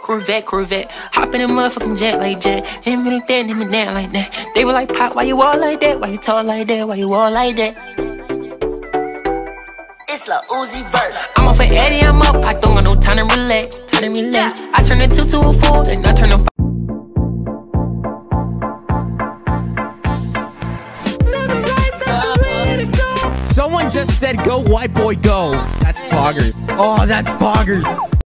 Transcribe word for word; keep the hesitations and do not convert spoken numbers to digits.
Corvette, Corvette. Hop in a motherfucking jet like jet. Him and that, him and that like that. They were like, Pop, why you all like that? Why you talk like that? Why you all like that? It's La Uzi Vert. I'm off at Eddie, I'm up. I don't got no time to relax. Time to relax. I turn a two to a four, and I turn a five. Someone just said, go white boy, go. That's Poggers. Oh, that's Poggers.